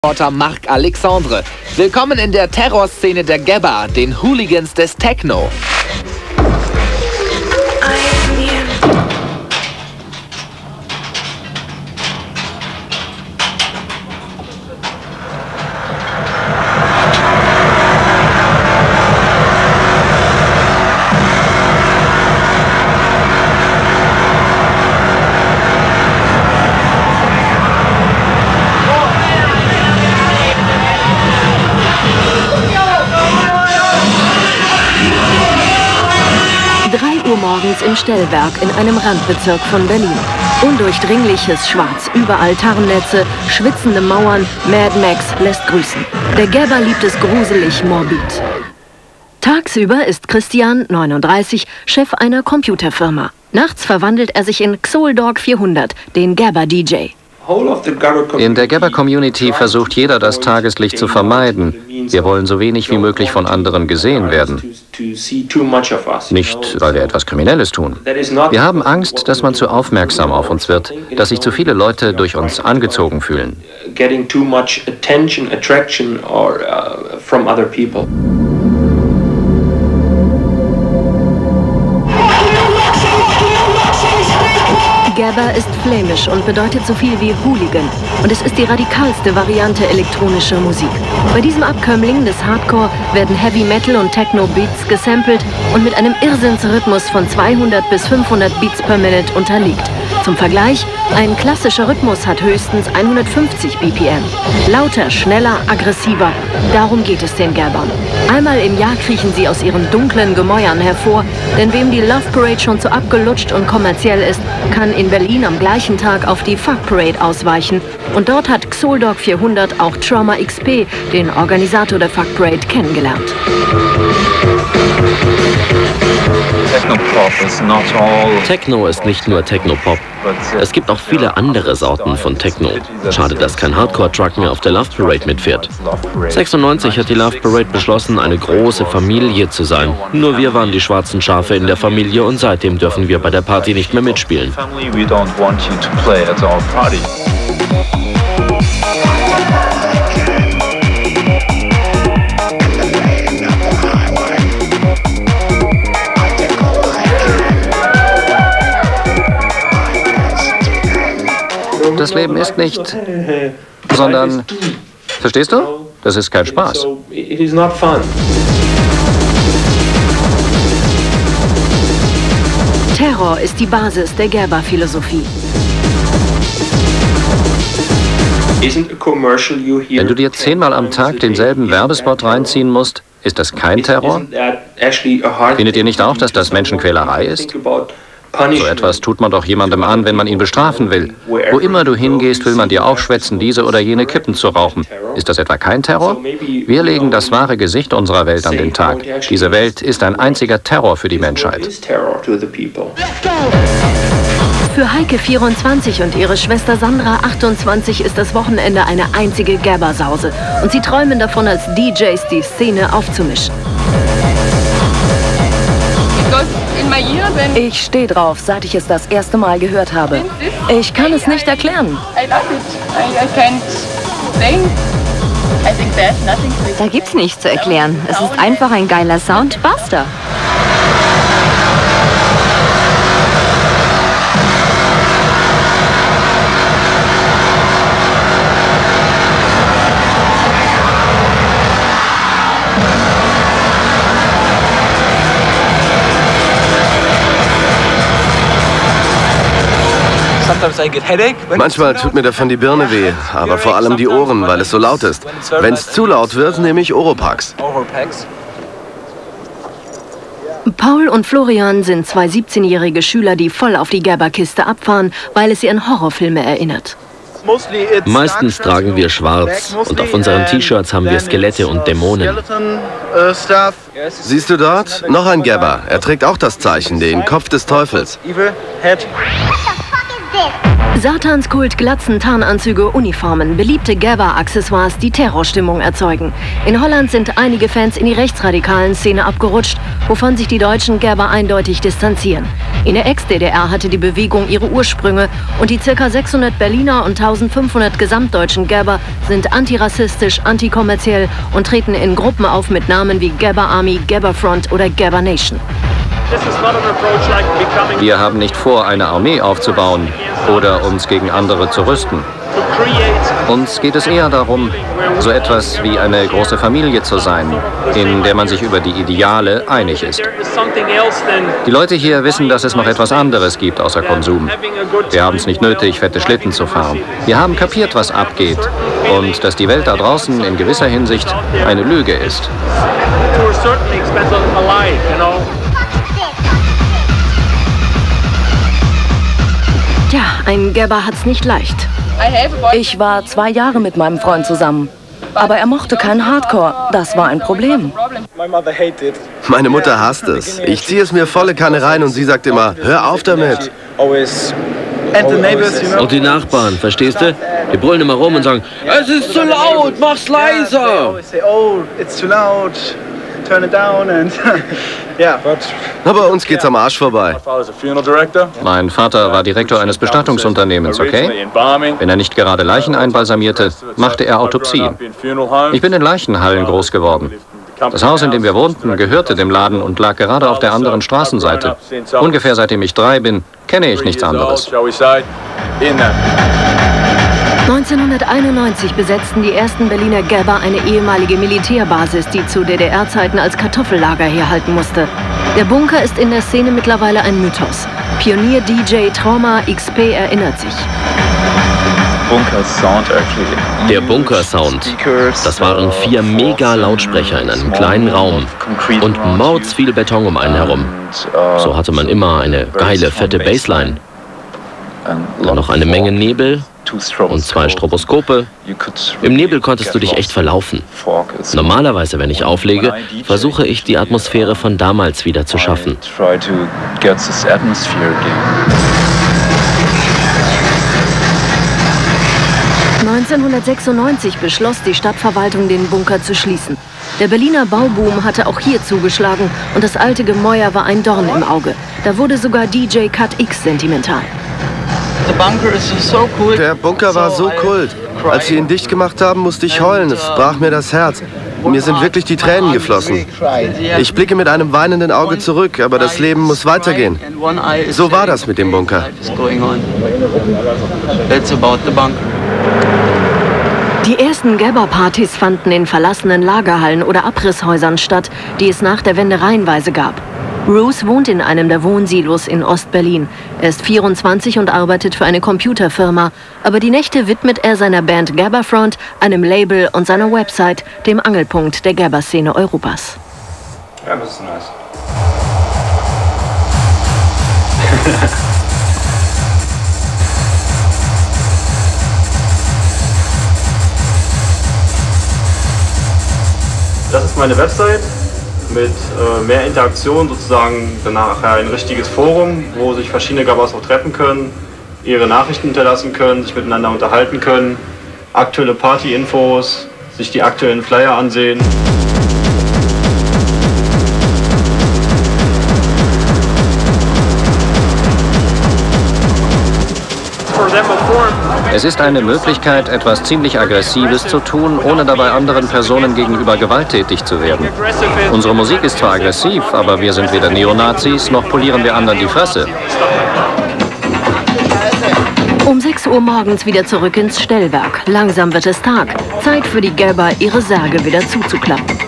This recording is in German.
Reporter Marc Alexandre. Willkommen in der Terrorszene der Gabba, den Hooligans des Techno. Morgens im Stellwerk in einem Randbezirk von Berlin. Undurchdringliches Schwarz, überall Tarnnetze, schwitzende Mauern, Mad Max lässt grüßen. Der Gabba liebt es gruselig morbid. Tagsüber ist Christian, 39, Chef einer Computerfirma. Nachts verwandelt er sich in Xoldog 400, den Gabba-DJ. In der Gabba-Community versucht jeder, das Tageslicht zu vermeiden. Wir wollen so wenig wie möglich von anderen gesehen werden. Nicht, weil wir etwas Kriminelles tun. Wir haben Angst, dass man zu aufmerksam auf uns wird, dass sich zu viele Leute durch uns angezogen fühlen. Gabba ist flämisch und bedeutet so viel wie Hooligan. Und es ist die radikalste Variante elektronischer Musik. Bei diesem Abkömmling des Hardcore werden Heavy Metal und Techno Beats gesampelt und mit einem Irrsinnsrhythmus von 200 bis 500 Beats per Minute unterlegt. Zum Vergleich, ein klassischer Rhythmus hat höchstens 150 BPM. Lauter, schneller, aggressiver. Darum geht es den Gabbern. Einmal im Jahr kriechen sie aus ihren dunklen Gemäuern hervor, denn wem die Love Parade schon zu abgelutscht und kommerziell ist, kann in Berlin am gleichen Tag auf die Fuck Parade ausweichen. Und dort hat Xoldog 400 auch Trauma XP, den Organisator der Fuck Parade, kennengelernt. Techno ist nicht nur Techno-Pop. Es gibt auch viele andere Sorten von Techno. Schade, dass kein Hardcore-Truck mehr auf der Love Parade mitfährt. 96 hat die Love Parade beschlossen, eine große Familie zu sein. Nur wir waren die schwarzen Schafe in der Familie und seitdem dürfen wir bei der Party nicht mehr mitspielen. Das Leben ist nicht, sondern, verstehst du? Das ist kein Spaß. Terror ist die Basis der Gabba-Philosophie. Wenn du dir 10-mal am Tag denselben Werbespot reinziehen musst, ist das kein Terror? Findet ihr nicht auch, dass das Menschenquälerei ist? So etwas tut man doch jemandem an, wenn man ihn bestrafen will. Wo immer du hingehst, will man dir aufschwätzen, diese oder jene Kippen zu rauchen. Ist das etwa kein Terror? Wir legen das wahre Gesicht unserer Welt an den Tag. Diese Welt ist ein einziger Terror für die Menschheit. Für Heike 24 und ihre Schwester Sandra 28 ist das Wochenende eine einzige Gabba-Sause. Und sie träumen davon, als DJs die Szene aufzumischen. Ich stehe drauf, seit ich es das erste Mal gehört habe. Ich kann es nicht erklären. Da gibt's nichts zu erklären. Es ist einfach ein geiler Sound. Basta. Manchmal tut mir davon die Birne weh, aber vor allem die Ohren, weil es so laut ist. Wenn es zu laut wird, nehme ich Oropax. Paul und Florian sind zwei 17-jährige Schüler, die voll auf die Gabba-Kiste abfahren, weil es sie an Horrorfilme erinnert. Meistens tragen wir schwarz und auf unseren T-Shirts haben wir Skelette und Dämonen. Siehst du dort? Noch ein Gabba. Er trägt auch das Zeichen, den Kopf des Teufels. What the fuck is this? Satanskult, Glatzen, Tarnanzüge, Uniformen, beliebte Gabba-Accessoires, die Terrorstimmung erzeugen. In Holland sind einige Fans in die rechtsradikalen Szene abgerutscht, wovon sich die Deutschen Gabba eindeutig distanzieren. In der Ex-DDR hatte die Bewegung ihre Ursprünge und die ca. 600 Berliner und 1500 gesamtdeutschen Gabba sind antirassistisch, antikommerziell und treten in Gruppen auf mit Namen wie Gabba Army, Gabba Front oder Gabba Nation. Wir haben nicht vor, eine Armee aufzubauen oder uns gegen andere zu rüsten. Uns geht es eher darum, so etwas wie eine große Familie zu sein, in der man sich über die Ideale einig ist. Die Leute hier wissen, dass es noch etwas anderes gibt außer Konsum. Wir haben es nicht nötig, fette Schlitten zu fahren. Wir haben kapiert, was abgeht und dass die Welt da draußen in gewisser Hinsicht eine Lüge ist. Tja, ein Gabba hat's nicht leicht. Ich war 2 Jahre mit meinem Freund zusammen. Aber er mochte keinen Hardcore. Das war ein Problem. Meine Mutter hasst es. Ich ziehe es mir volle Kanne rein und sie sagt immer, hör auf damit. Und die Nachbarn, verstehst du? Die brüllen immer rum und sagen, es ist zu laut, mach's leiser. Aber uns geht's am Arsch vorbei. Mein Vater war Direktor eines Bestattungsunternehmens, okay? Wenn er nicht gerade Leichen einbalsamierte, machte er Autopsien. Ich bin in Leichenhallen groß geworden. Das Haus, in dem wir wohnten, gehörte dem Laden und lag gerade auf der anderen Straßenseite. Ungefähr seitdem ich 3 bin, kenne ich nichts anderes. 1991 besetzten die ersten Berliner Gabba eine ehemalige Militärbasis, die zu DDR-Zeiten als Kartoffellager herhalten musste. Der Bunker ist in der Szene mittlerweile ein Mythos. Pionier-DJ Trauma XP erinnert sich. Der Bunker-Sound, das waren 4 Mega-Lautsprecher in einem kleinen Raum und mords viel Beton um einen herum. So hatte man immer eine geile, fette Bassline. Dann noch eine Menge Nebel und 2 Stroboskope. Im Nebel konntest du dich echt verlaufen. Normalerweise, wenn ich auflege, versuche ich, die Atmosphäre von damals wieder zu schaffen. 1996 beschloss die Stadtverwaltung, den Bunker zu schließen. Der Berliner Bauboom hatte auch hier zugeschlagen und das alte Gemäuer war ein Dorn im Auge. Da wurde sogar DJ Cut X sentimental. Der Bunker war so kult. Als sie ihn dicht gemacht haben, musste ich heulen. Es brach mir das Herz. Mir sind wirklich die Tränen geflossen. Ich blicke mit einem weinenden Auge zurück, aber das Leben muss weitergehen. So war das mit dem Bunker. Die ersten Gabba-Partys fanden in verlassenen Lagerhallen oder Abrisshäusern statt, die es nach der Wende reihenweise gab. Bruce wohnt in einem der Wohnsilos in Ost-Berlin. Er ist 24 und arbeitet für eine Computerfirma. Aber die Nächte widmet er seiner Band Gabba Front, einem Label und seiner Website, dem Angelpunkt der Gabba-Szene Europas. Ja, das ist nice. Das ist meine Website mit mehr Interaktion, sozusagen danach ein richtiges Forum, wo sich verschiedene Gabbas auch treffen können, ihre Nachrichten hinterlassen können, sich miteinander unterhalten können, aktuelle Party-Infos, sich die aktuellen Flyer ansehen. Es ist eine Möglichkeit, etwas ziemlich Aggressives zu tun, ohne dabei anderen Personen gegenüber gewalttätig zu werden. Unsere Musik ist zwar aggressiv, aber wir sind weder Neonazis, noch polieren wir anderen die Fresse. Um 6 Uhr morgens wieder zurück ins Stellwerk. Langsam wird es Tag. Zeit für die Gabba, ihre Särge wieder zuzuklappen.